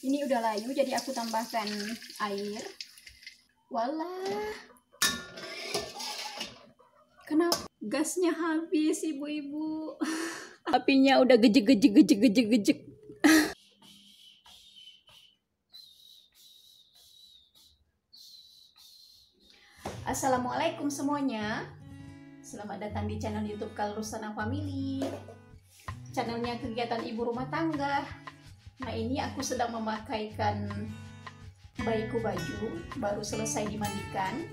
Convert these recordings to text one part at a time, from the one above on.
Ini udah layu, jadi aku tambahkan air. Walah, kenapa gasnya habis, ibu-ibu? Apinya udah gejek. Assalamualaikum semuanya. Selamat datang di channel YouTube Kalrusana Family. Channelnya kegiatan ibu rumah tangga. Nah, ini aku sedang memakaikan bayiku baju, baru selesai dimandikan.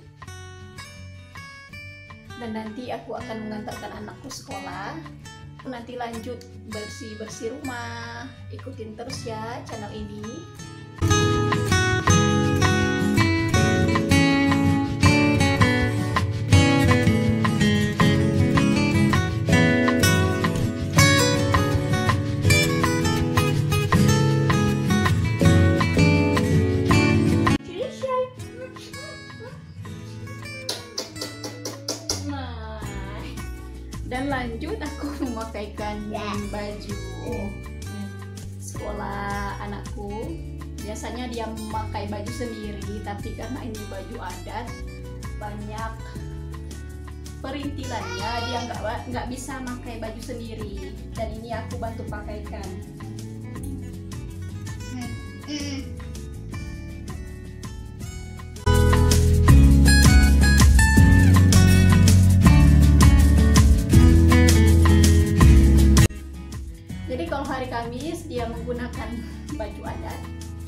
Dan nanti aku akan mengantarkan anakku sekolah. Nanti lanjut bersih-bersih rumah. Ikutin terus ya channel ini. Dan lanjut aku memakaikan baju sekolah anakku. Biasanya dia memakai baju sendiri, tapi karena ini baju adat banyak perintilannya, dia nggak bisa pakai baju sendiri. Dan ini aku bantu pakaikan. Jadi kalau hari Kamis dia menggunakan baju adat.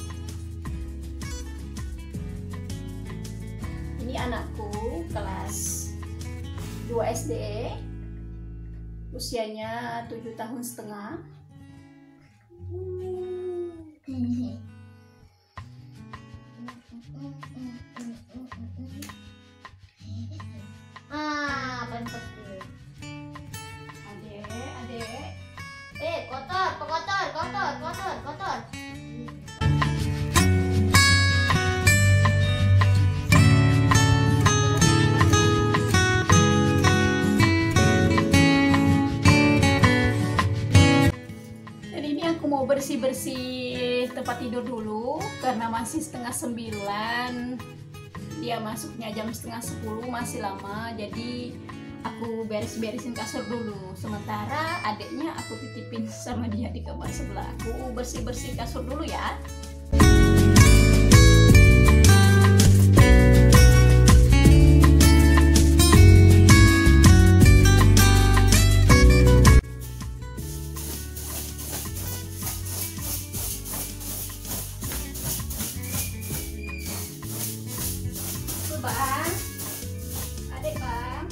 Ini anakku kelas 2 SD, usianya 7,5 tahun. Kotor. Dan ini aku mau bersih-bersih tempat tidur dulu karena masih 8:30. Dia masuknya jam 9:30, masih lama. Jadi aku beres-beresin kasur dulu. Sementara adiknya aku titipin sama dia di kamar sebelah. Aku bersih-bersih kasur dulu ya. Bang, adik bang.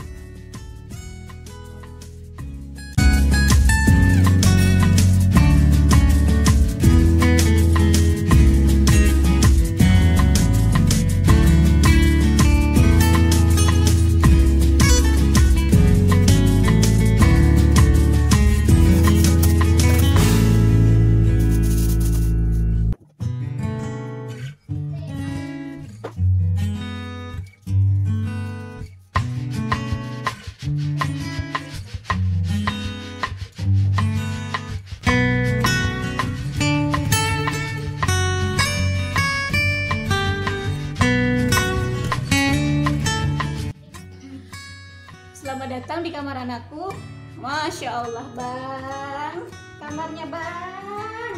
Selamat datang di kamar anakku. Masya Allah bang, kamarnya bang.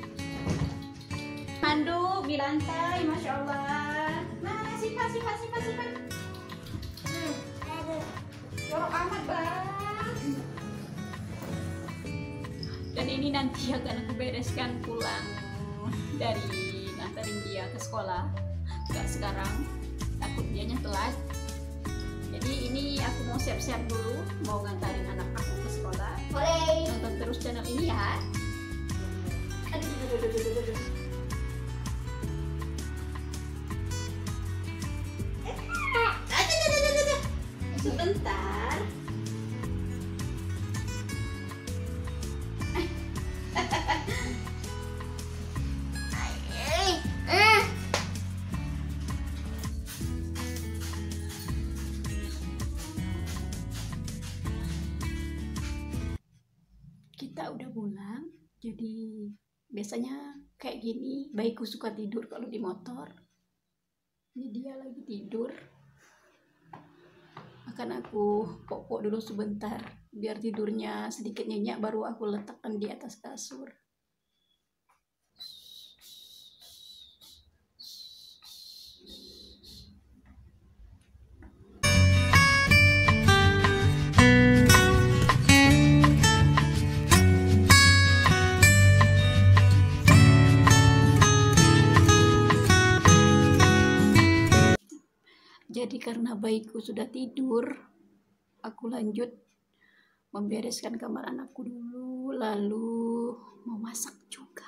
Handuk di lantai, Masya Allah. Masih. Jorok amat bang. Dan ini nanti akan aku bereskan pulang dari nganterin dia ke sekolah. Gak sekarang, takut dianya telat. Jadi ini aku mau siap-siap dulu, mau ngantarin anak aku ke sekolah. Boleh. Nonton terus channel ini ya. Aduh. Sebentar. Kita udah pulang, jadi biasanya kayak gini. Bayiku suka tidur kalau di motor. Ini dia lagi tidur. Akan aku pok-pok dulu sebentar biar tidurnya sedikit nyenyak, baru aku letakkan di atas kasur. Jadi karena bayiku sudah tidur, aku lanjut membereskan kamar anakku dulu, lalu memasak juga.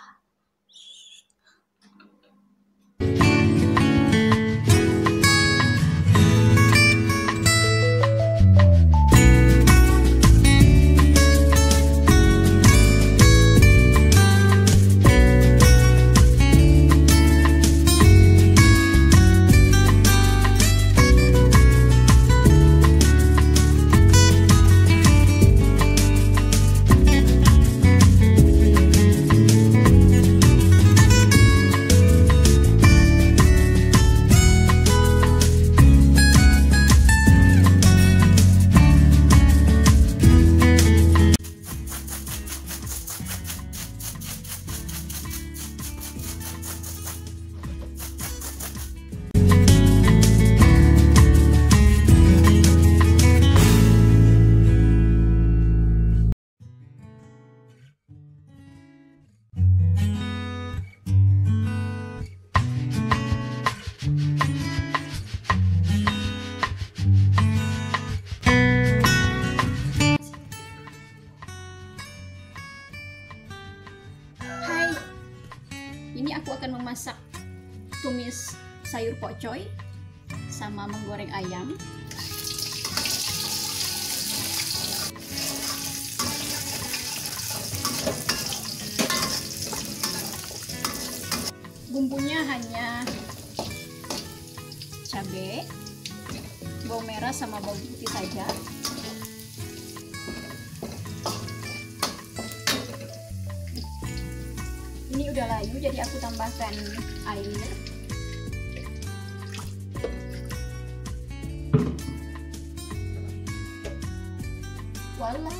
Ini aku akan memasak tumis sayur pokcoy sama menggoreng ayam. Bumbunya hanya cabai, bawang merah sama bawang putih saja. Ini udah layu, jadi aku tambahkan air. Walah,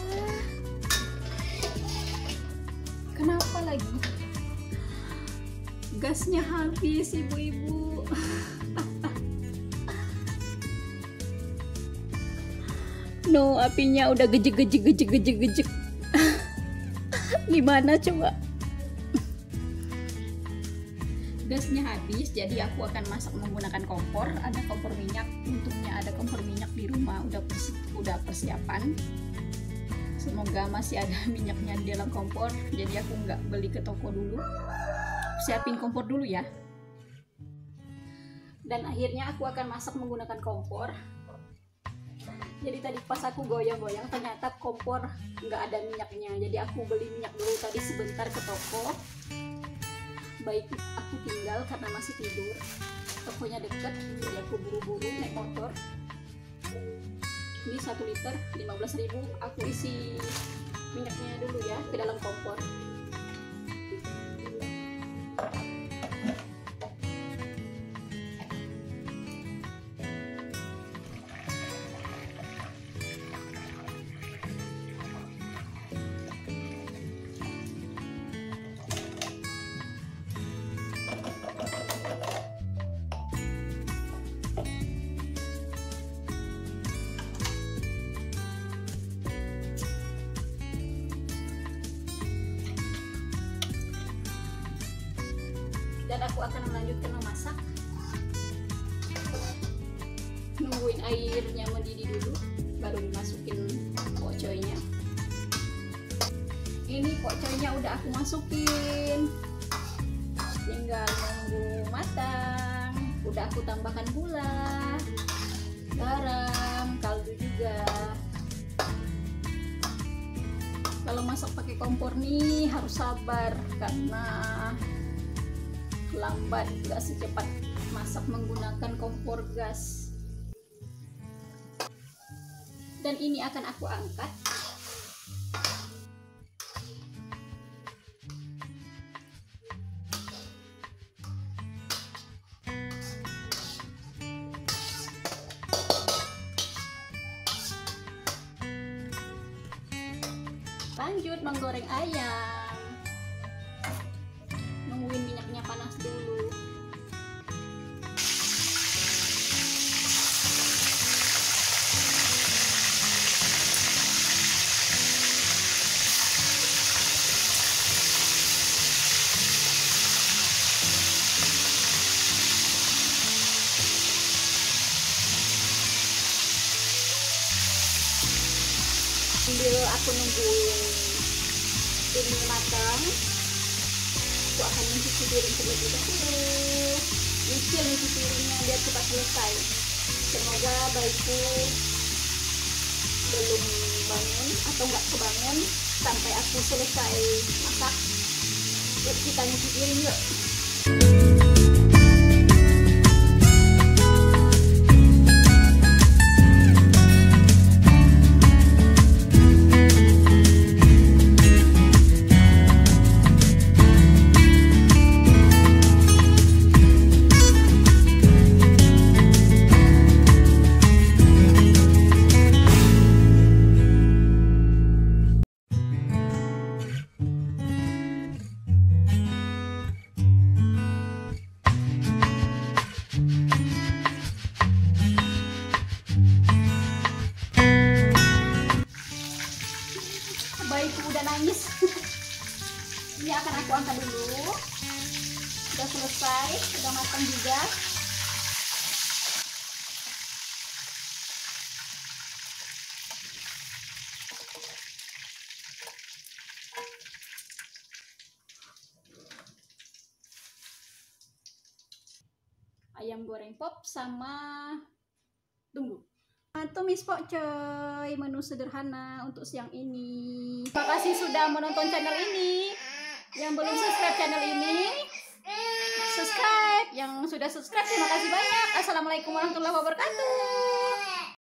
kenapa lagi? Gasnya habis, ibu-ibu. No, apinya udah gejek. Gimana coba? Gasnya habis, jadi aku akan masak menggunakan kompor. Ada kompor minyak, untungnya ada kompor minyak di rumah, udah persiapan. Semoga masih ada minyaknya di dalam kompor, jadi aku nggak beli ke toko dulu. Siapin kompor dulu ya. Dan akhirnya aku akan masak menggunakan kompor. Jadi tadi pas aku goyang-goyang, ternyata kompor nggak ada minyaknya, jadi aku beli minyak dulu tadi sebentar ke toko. Baik aku tinggal karena masih tidur, tokonya deket, jadi aku buru-buru naik motor. Ini 1 liter 15.000, aku isi minyaknya dulu ya ke dalam kompor. Dan aku akan melanjutkan memasak. Nungguin airnya mendidih dulu, baru dimasukin pokcoynya. Ini pokcoynya udah aku masukin, tinggal nunggu matang. Udah aku tambahkan gula, garam, kaldu juga. Kalau masak pakai kompor nih harus sabar karena lambat, gak secepat masak menggunakan kompor gas. Dan ini akan aku angkat. lanjut menggoreng ayam. Nungguin minyaknya panas dulu. Sambil aku nungguin ini matang, aku akan mencuci piring terlebih dahulu. Nyicil nyuci piringnya biar cepat selesai. Semoga bayiku belum bangun atau nggak kebangun sampai aku selesai masak. Yuk kita nyuci piring yuk. Bayiku udah nangis. Ini akan aku angkat dulu. Sudah selesai, sudah matang juga. Ayam goreng pop sama tunggu. Tumis pokcoy, menu sederhana untuk siang ini. Terima kasih sudah menonton channel ini. Yang belum subscribe channel ini, subscribe. Yang sudah subscribe, terima kasih banyak. Assalamualaikum warahmatullahi wabarakatuh.